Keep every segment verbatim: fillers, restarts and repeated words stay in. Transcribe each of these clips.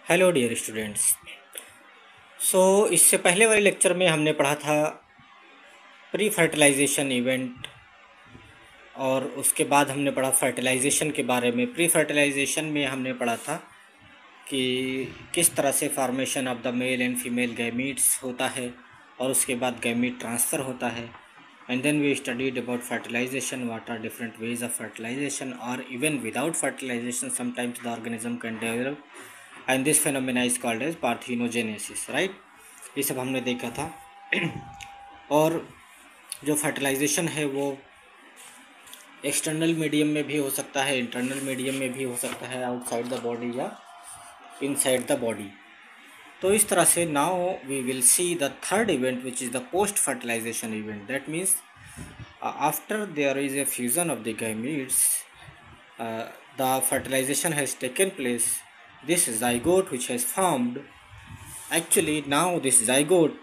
Hello dear students. सो इससे पहले वाले लेक्चर में हमने पढ़ा था प्री फर्टिलाइजेशन इवेंट, और उसके बाद हमने पढ़ा फर्टिलाइजेशन के बारे में। प्री फर्टिलाइजेशन में हमने पढ़ा था कि किस तरह से formation of the male and female gametes होता है, और उसके बाद गैमीट ट्रांसफ़र होता है। And then we studied about fertilization, what are different ways of fertilization, और even without fertilization sometimes the organism can develop, and this phenomena is called as parthenogenesis, right. ये सब हमने देखा था। और जो फर्टिलाइजेशन है वो एक्सटर्नल मीडियम में भी हो सकता है, इंटरनल मीडियम में भी हो सकता है, आउटसाइड द बॉडी या इनसाइड द बॉडी। तो इस तरह से now we will see the third event which is the post fertilization event. That means after there is a fusion of the gametes, the fertilization has taken place. This zygote which has formed, actually now this zygote,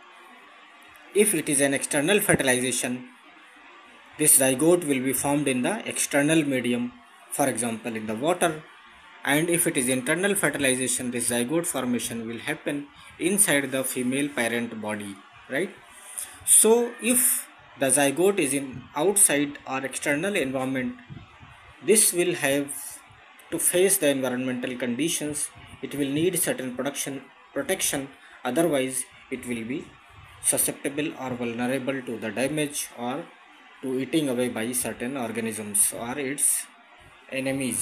if it is an external fertilization, this zygote will be formed in the external medium, for example in the water. And if it is internal fertilization, this zygote formation will happen inside the female parent body, right? So if the zygote is in outside or external environment, this will have to face the environmental conditions. It will need certain production protection, otherwise it will be susceptible or vulnerable to the damage or to eating away by certain organisms or its enemies.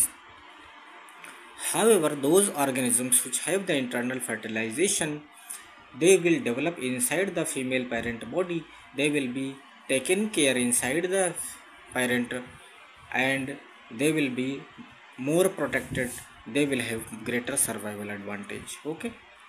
However, those organisms which have the internal fertilization, they will develop inside the female parent body. They will be taken care inside the parent, and they will be more protected. They will have greater survival advantage. Okay,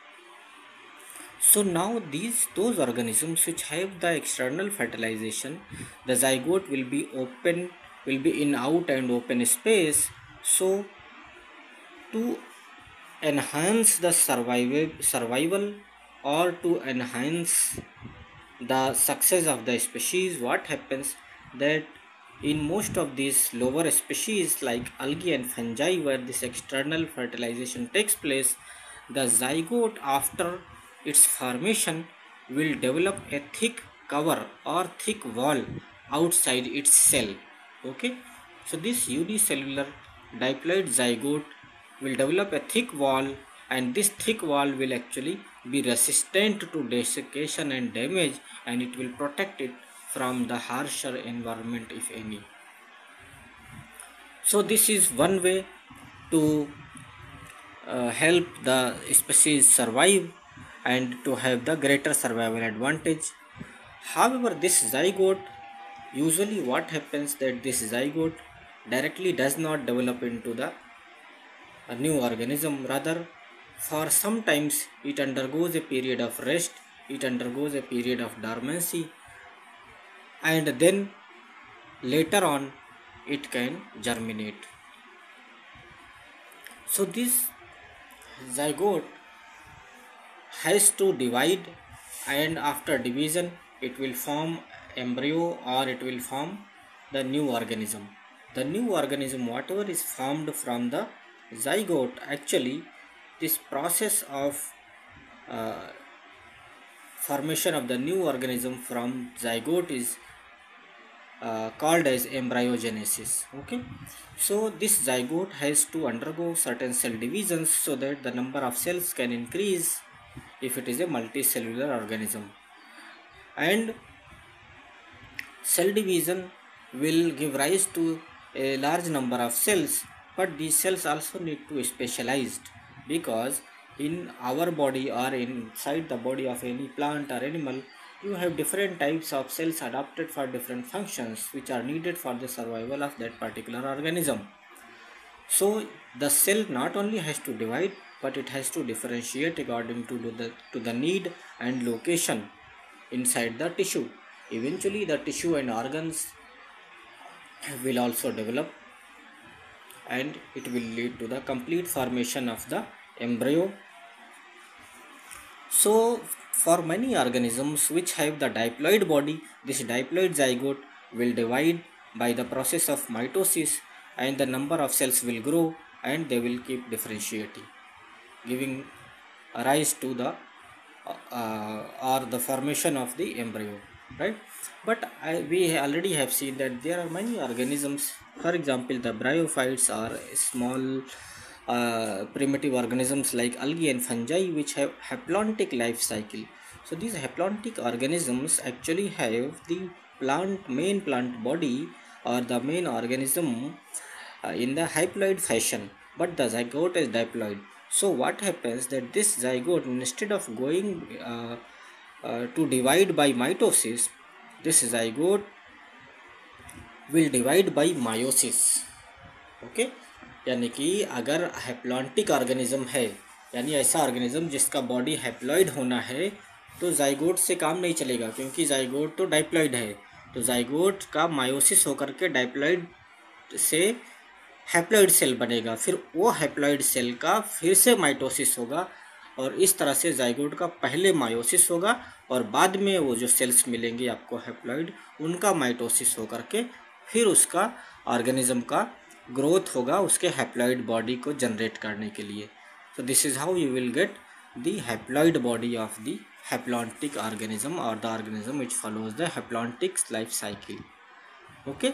so now these those organisms which have the external fertilization, the zygote will be open, will be in out and open space. So to enhance the survival survival or to enhance the success of the species, what happens that in most of these lower species like algae and fungi, where this external fertilization takes place, the zygote after its formation will develop a thick cover or thick wall outside its cell. Okay, so this unicellular diploid zygote will develop a thick wall, and this thick wall will actually be resistant to desiccation and damage, and it will protect it from the harsher environment if any. So this is one way to uh, help the species survive and to have the greater survival advantage. However, this zygote, usually what happens that this zygote directly does not develop into the a new organism. Rather, for sometimes it undergoes a period of rest, it undergoes a period of dormancy, and then later on it can germinate. So this zygote has to divide, and after division it will form embryo or it will form the new organism. The new organism, whatever is formed from the zygote, actually this process of uh, formation of the new organism from zygote is uh, called as embryogenesis. Okay, so this zygote has to undergo certain cell divisions so that the number of cells can increase if it is a multicellular organism, and cell division will give rise to a large number of cells. But these cells also need to be specialized, because in our body or inside the body of any plant or animal, you have different types of cells adapted for different functions which are needed for the survival of that particular organism. So the cell not only has to divide, but it has to differentiate according to the, to the need and location inside the tissue. Eventually the tissue and organs will also develop, and it will lead to the complete formation of the embryo. So for many organisms which have the diploid body, this diploid zygote will divide by the process of mitosis, and the number of cells will grow and they will keep differentiating. giving rise to the uh, or the formation of the embryo, right? But I, we already have seen that there are many organisms. For example, the bryophytes are small uh, primitive organisms like algae and fungi which have haplontic life cycle. So these haplontic organisms actually have the plant main plant body or the main organism uh, in the haploid fashion, but the zygote is diploid. So what happens that this zygote, instead of going uh, uh, to divide by mitosis, this zygote will divide by meiosis. Okay, यानी कि अगर haplontic organism है, यानी ऐसा organism जिसका body haploid होना है, तो जाइगोट से काम नहीं चलेगा, क्योंकि जाइगोट तो डाइप्लॉइड है। तो जाइगोट का मायोसिस होकर के डाइप्लॉइड से हैप्लॉइड सेल बनेगा, फिर वो हैप्लॉइड सेल का फिर से माइटोसिस होगा, और इस तरह से जाइगोट का पहले मायोसिस होगा और बाद में वो जो सेल्स मिलेंगे आपको हैप्लॉइड, उनका माइटोसिस होकर के फिर उसका ऑर्गेनिज्म का ग्रोथ होगा उसके हैप्लॉइड बॉडी को जनरेट करने के लिए। So this is how you will get the haploid body of the haplontic organism और the organism which follows the haplontic life cycle. Okay,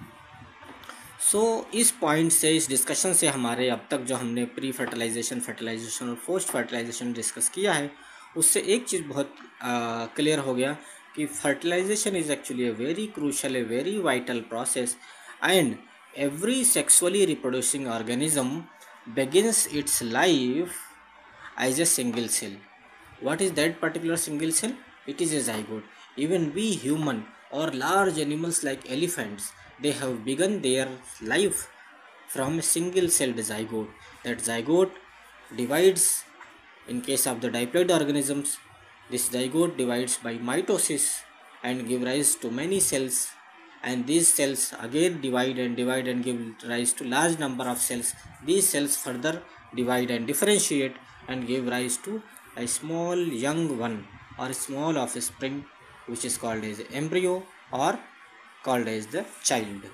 so इस पॉइंट से, इस डिस्कशन से हमारे अब तक जो हमने प्री फर्टिलाइजेशन, फर्टिलाइजेशन और पोस्ट फर्टिलाइजेशन डिस्कस किया है, उससे एक चीज़ बहुत क्लियर uh, हो गया कि fertilization is actually a very crucial, a very vital process, and every sexually reproducing organism begins its life as a single cell. What is that particular single cell? It is a zygote. Even we human or large animals like elephants, they have begun their life from a single celled zygote. That zygote divides, in case of the diploid organisms, this zygote divides by mitosis and give rise to many cells, and these cells again divide and divide and give rise to large number of cells. These cells further divide and differentiate and give rise to a small young one or small offspring, which is called as embryo or called as the child.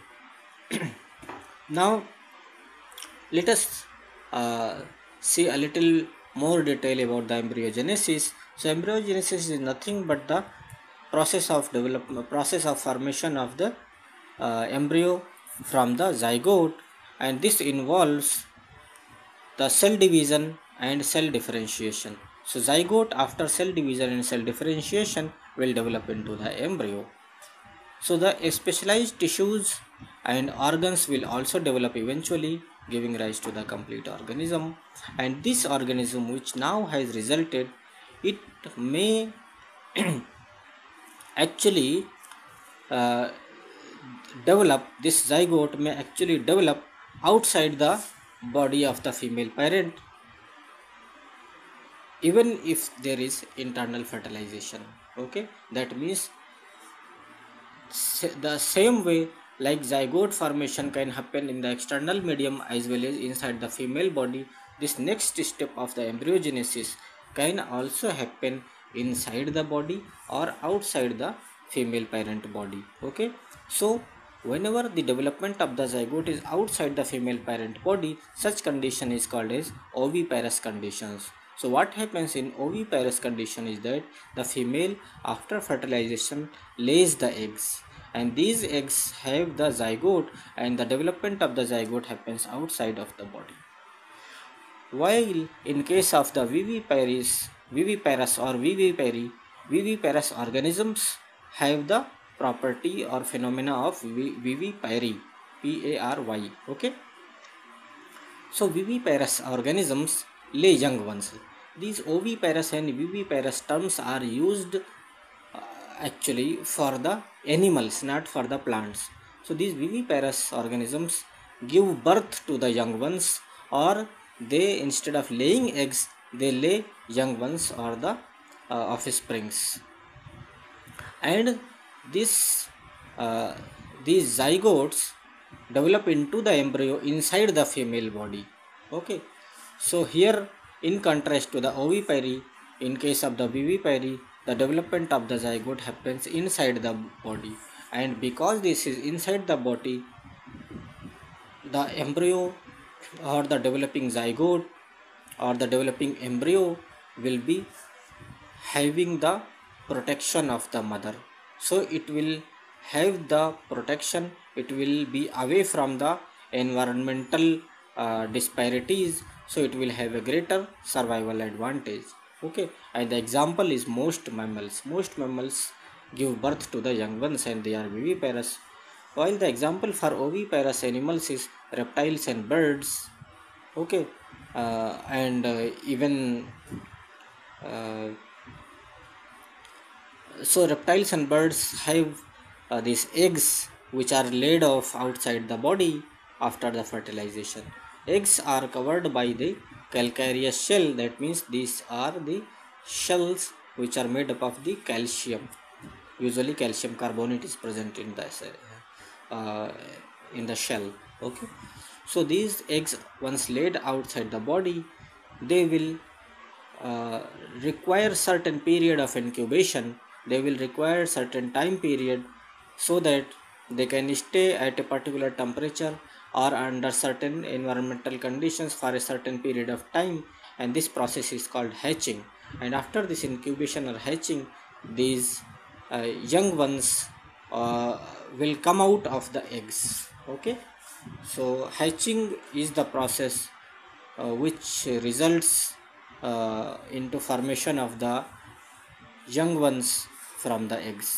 Now let us uh, see a little more detail about the embryogenesis. So embryogenesis is nothing but the process of development, process of formation of the uh, embryo from the zygote, and this involves the cell division and cell differentiation. So zygote, after cell division and cell differentiation, will develop into the embryo. So the specialized tissues and organs will also develop eventually, giving rise to the complete organism. And this organism which now has resulted, it may actually uh, develop, this zygote may actually develop outside the body of the female parent, even if there is internal fertilization. Okay, that means the same way like zygote formation can happen in the external medium as well as inside the female body, this next step of the embryogenesis can also happen inside the body or outside the female parent body. Okay, so whenever the development of the zygote is outside the female parent body, such condition is called as oviparous conditions. So what happens in oviparous condition is that the female after fertilization lays the eggs, and these eggs have the zygote, and the development of the zygote happens outside of the body. While in case of the viviparous, viviparous or vivipary, viviparous organisms have the property or phenomena of vivipary, P A R Y. Okay, so viviparous organisms lay young ones. These oviparous and viviparous terms are used uh, actually for the animals, not for the plants. So these viviparous organisms give birth to the young ones, or they, instead of laying eggs, they lay young ones or the uh, offsprings. And this uh, these zygotes develop into the embryo inside the female body. Okay, so here in contrast to the ovipary, in case of the vivipary, the development of the zygote happens inside the body, and because this is inside the body, the embryo or the developing zygote or the developing embryo will be having the protection of the mother. So it will have the protection, it will be away from the environmental uh, disparities, so it will have a greater survival advantage. Okay, and the example is most mammals. Most mammals give birth to the young ones and they are viviparous, while the example for oviparous animals is reptiles and birds. Okay, uh, and uh, even uh, so reptiles and birds have uh, these eggs which are laid off outside the body after the fertilization. Eggs are covered by the calcareous shell. That means these are the shells which are made up of the calcium. Usually calcium carbonate is present in the uh, in the shell. Okay, so these eggs once laid outside the body, they will uh, require certain period of incubation. They will require certain time period so that they can stay at a particular temperature or under certain environmental conditions for a certain period of time, and this process is called hatching. And after this incubation or hatching, these uh, young ones uh, will come out of the eggs. Okay, so hatching is the process uh, which results uh, into formation of the young ones from the eggs.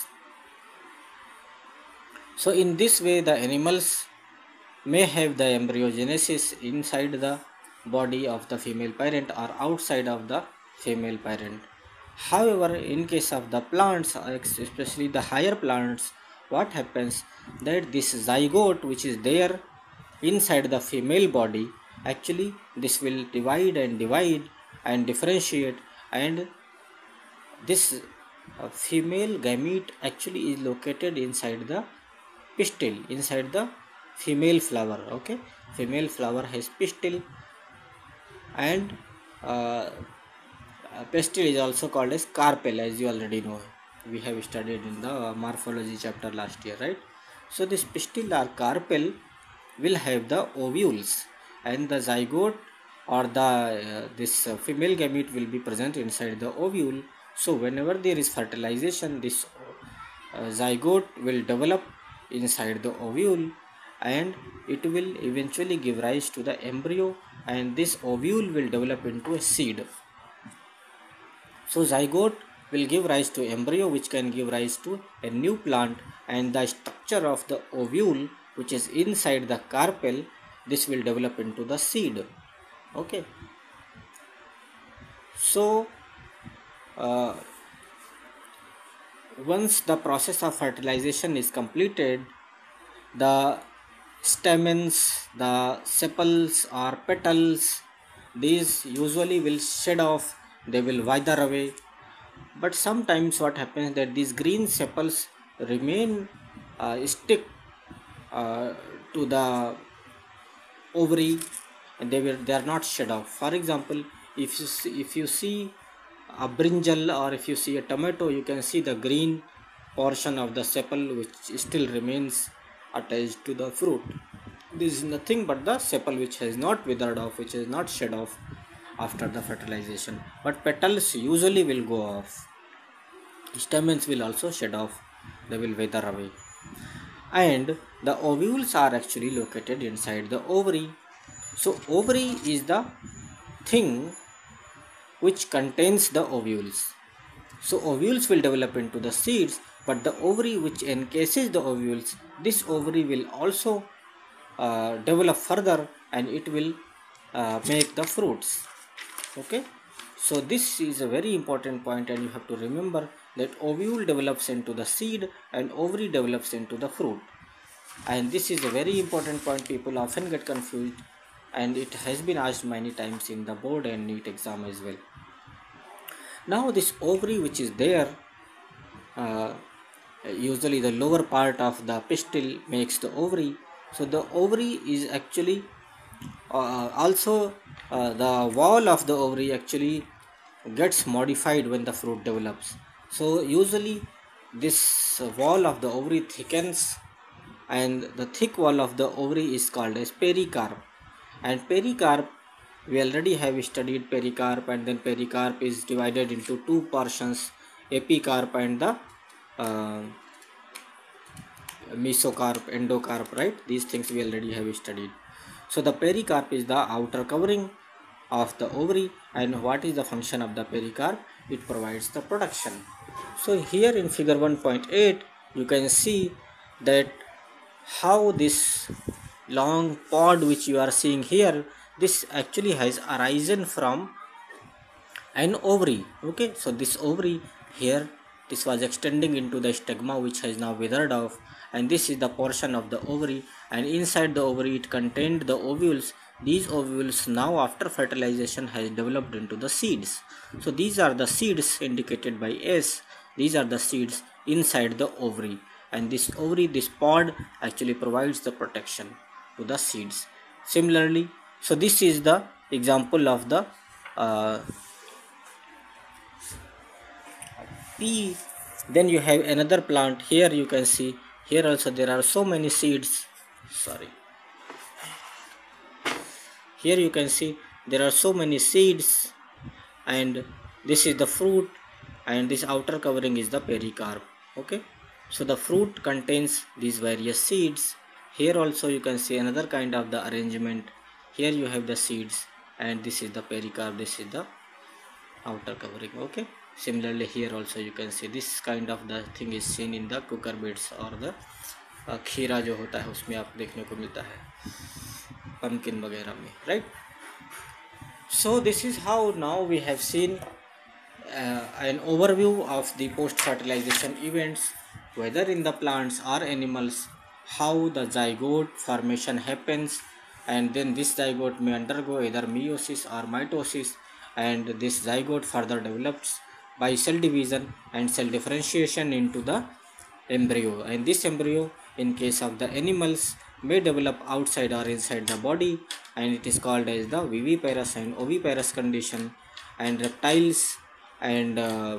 So in this way the animals may have the embryogenesis inside the body of the female parent or outside of the female parent. However, in case of the plants, especially the higher plants, what happens that this zygote which is there inside the female body, actually this will divide and divide and differentiate, and this uh, female gamete actually is located inside the pistil, inside the female flower. Okay, female flower has pistil, and uh, pistil is also called as carpel, as you already know, we have studied in the morphology chapter last year, right? So this pistil or carpel will have the ovules, and the zygote or the uh, this uh, female gamete will be present inside the ovule. So whenever there is fertilization, this uh, zygote will develop inside the ovule, and it will eventually give rise to the embryo, and this ovule will develop into a seed. So zygote will give rise to embryo, which can give rise to a new plant, and the structure of the ovule which is inside the carpel, this will develop into the seed. Okay, so uh, once the process of fertilization is completed, the stamens, the sepals or petals, these usually will shed off, they will wither away. But sometimes what happens that these green sepals remain uh, stick uh, to the ovary, and they will they are not shed off. For example, if you see, if you see a brinjal or if you see a tomato, you can see the green portion of the sepal which still remains attached to the fruit. This is nothing but the sepal which has not withered off, which is not shed off after the fertilization. But petals usually will go off, stamens will also shed off, they will wither away. And the ovules are actually located inside the ovary. So ovary is the thing which contains the ovules. So ovules will develop into the seeds, but the ovary which encases the ovules, this ovary will also uh, develop further, and it will uh, make the fruits. Okay, so this is a very important point, and you have to remember that ovule develops into the seed and ovary develops into the fruit. And this is a very important point, people often get confused, and it has been asked many times in the board and NEET exam as well. Now this ovary which is there, uh, usually the lower part of the pistil makes the ovary. So the ovary is actually uh, also uh, the wall of the ovary actually gets modified when the fruit develops. So usually this wall of the ovary thickens, and the thick wall of the ovary is called as pericarp. And pericarp we already have studied pericarp, and then pericarp is divided into two portions, epicarp and the uh, mesocarp, endocarp, right? These things we already have studied. So the pericarp is the outer covering of the ovary, and what is the function of the pericarp? It provides the protection. So here in figure one point eight you can see that how this long pod which you are seeing here, this actually has arisen from an ovary. Okay, so this ovary here, this was extending into the stigma which has now withered off, and this is the portion of the ovary, and inside the ovary it contained the ovules. These ovules now after fertilization has developed into the seeds. So these are the seeds indicated by S. These are the seeds inside the ovary, and this ovary, this pod actually provides the protection to the seeds. Similarly, so this is the example of the uh, pea. Then you have another plant. Here you can see, here also there are so many seeds. Sorry. Here you can see there are so many seeds, and this is the fruit, and this outer covering is the pericarp. Okay, so the fruit contains these various seeds. Here also you can see another kind of the arrangement. Here you have the seeds, and this is the pericarp, this is the outer covering. Okay, similarly here also you can see this kind of the thing is seen in the cucurbits or the uh, खीरा जो होता है उसमें आप देखने को मिलता है, pumpkin वगैरह में, right? So this is how now we have seen uh, an overview of the post fertilization events, whether in the plants or animals, how the zygote formation happens, and then this zygote may undergo either meiosis or mitosis, and this zygote further develops by cell division and cell differentiation into the embryo, and this embryo in case of the animals may develop outside or inside the body, and it is called as the viviparous and oviparous condition. And reptiles and uh,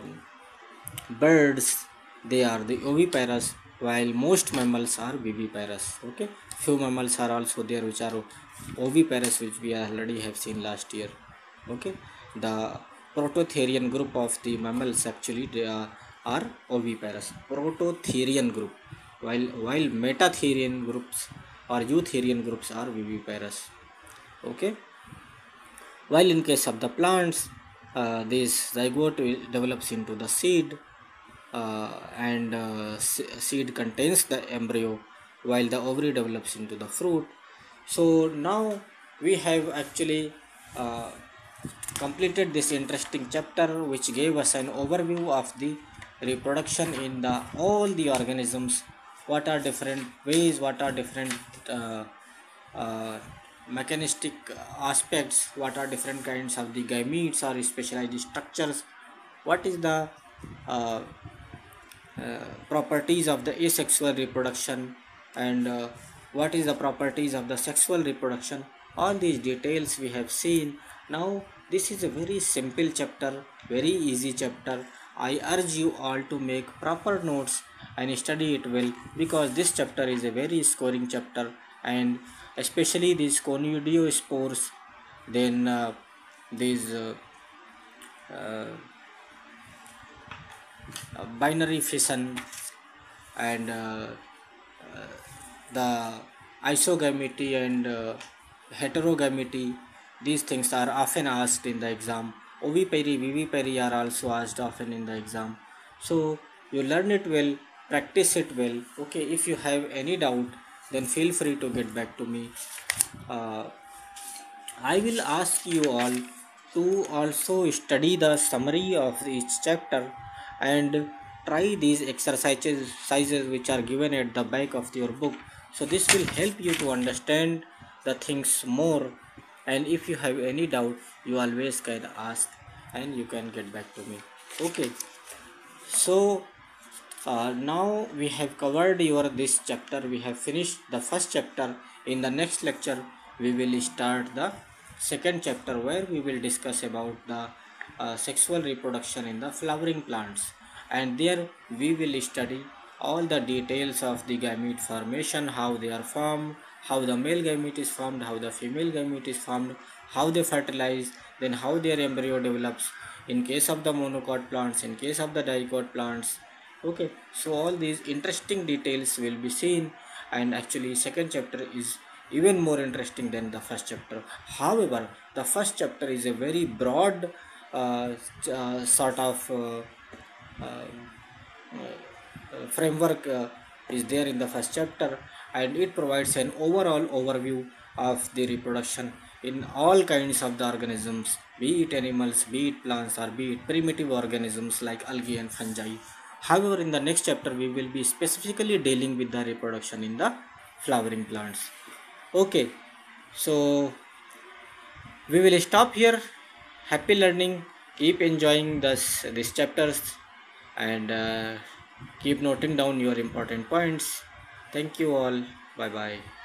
birds, they are the oviparous, while most mammals are viviparous. Okay, few mammals are also there which are oviparous, which we already have seen last year. Okay, the prototherian group of the mammals actually they are, are oviparous, prototherian group, while while metatherian groups or eutherian groups are viviparous. Okay, while in case of the plants, uh, this zygote develops into the seed, uh, and uh, seed contains the embryo, while the ovary develops into the fruit. So now we have actually uh, completed this interesting chapter which gave us an overview of the reproduction in the all the organisms, what are different ways, what are different uh, uh, mechanistic aspects, what are different kinds of the gametes or specialized structures, what is the uh, uh, properties of the asexual reproduction, and uh, what is the properties of the sexual reproduction. All these details we have seen. Now this is a very simple chapter, very easy chapter. I urge you all to make proper notes and study it well, because this chapter is a very scoring chapter, and especially these conidiospores, then uh, these uh, uh, uh, binary fission, and uh, uh, the isogamety and uh, heterogamety, these things are often asked in the exam. Ovipary, vivipary are also asked often in the exam. So you learn it well, practice it well. Okay, if you have any doubt, then feel free to get back to me. uh, I will ask you all to also study the summary of each chapter and try these exercises which are given at the back of your book. So this will help you to understand the things more, and if you have any doubt, you always can ask and you can get back to me. Okay, so uh, now we have covered your this chapter, we have finished the first chapter. In the next lecture we will start the second chapter, where we will discuss about the uh, sexual reproduction in the flowering plants, and there we will study all the details of the gamete formation, how they are formed, how the male gamete is formed, how the female gamete is formed, how they fertilize, then how their embryo develops in case of the monocot plants, in case of the dicot plants. Okay, so all these interesting details will be seen, and actually second chapter is even more interesting than the first chapter. However, the first chapter is a very broad uh, uh, sort of uh, uh, uh, framework uh, is there in the first chapter, and it provides an overall overview of the reproduction in all kinds of the organisms, be it animals, be it plants, or be it primitive organisms like algae and fungi. However, in the next chapter we will be specifically dealing with the reproduction in the flowering plants. Okay, so we will stop here. Happy learning. Keep enjoying this these chapters, and uh, keep noting down your important points. Thank you all. Bye bye.